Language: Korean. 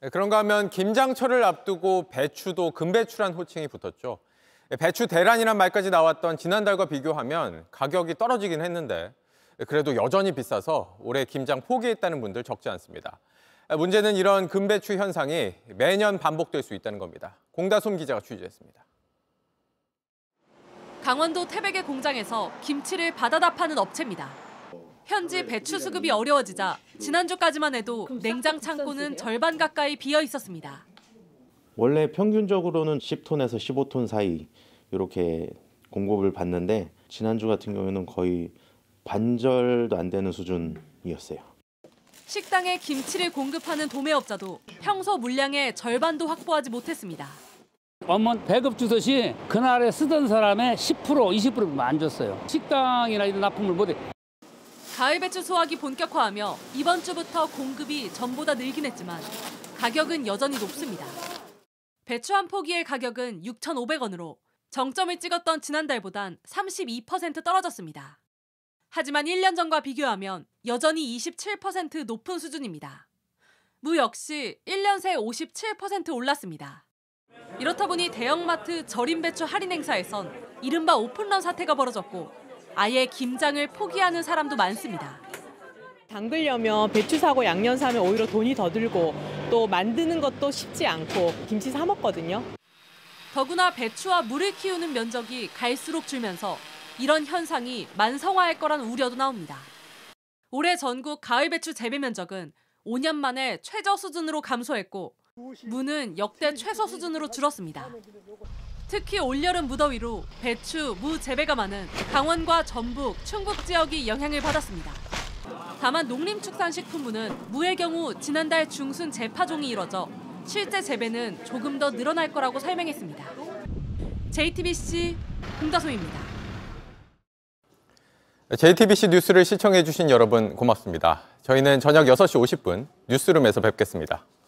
그런가 하면 김장철을 앞두고 배추도 금배추란 호칭이 붙었죠. 배추 대란이란 말까지 나왔던 지난달과 비교하면 가격이 떨어지긴 했는데 그래도 여전히 비싸서 올해 김장 포기했다는 분들 적지 않습니다. 문제는 이런 금배추 현상이 매년 반복될 수 있다는 겁니다. 공다솜 기자가 취재했습니다. 강원도 태백의 공장에서 김치를 받아다 파는 업체입니다. 현지 배추 수급이 어려워지자 지난주까지만 해도 냉장 창고는 절반 가까이 비어 있었습니다. 원래 평균적으로는 10톤에서 15톤 사이 이렇게 공급을 받는데 지난주 같은 경우에는 거의 반절도 안 되는 수준이었어요. 식당에 김치를 공급하는 도매업자도 평소 물량의 절반도 확보하지 못했습니다. 원문 배급 주듯이 그날에 쓰던 사람의 10%, 20%만 안 줬어요. 식당이나 이런 납품을 못해. 가을 배추 수확이 본격화하며 이번 주부터 공급이 전보다 늘긴 했지만 가격은 여전히 높습니다. 배추 한 포기의 가격은 6,500원으로 정점을 찍었던 지난달보단 32% 떨어졌습니다. 하지만 1년 전과 비교하면 여전히 27% 높은 수준입니다. 무 역시 1년 새 57% 올랐습니다. 이렇다 보니 대형마트 절임 배추 할인 행사에선 이른바 오픈런 사태가 벌어졌고 아예 김장을 포기하는 사람도 많습니다. 담그려면 배추 사고 양념 사면 오히려 돈이 더 들고 또 만드는 것도 쉽지 않고 김치 사 먹거든요. 더구나 배추와 물을 키우는 면적이 갈수록 줄면서 이런 현상이 만성화할 거란 우려도 나옵니다. 올해 전국 가을 배추 재배 면적은 5년 만에 최저 수준으로 감소했고 무는 역대 최소 수준으로 줄었습니다. 특히 올여름 무더위로 배추, 무 재배가 많은 강원과 전북, 충북 지역이 영향을 받았습니다. 다만 농림축산식품부는 무의 경우 지난달 중순 재파종이 이뤄져 실제 재배는 조금 더 늘어날 거라고 설명했습니다. JTBC 공다솜입니다. JTBC 뉴스를 시청해 주신 여러분 고맙습니다. 저희는 저녁 6시 50분 뉴스룸에서 뵙겠습니다.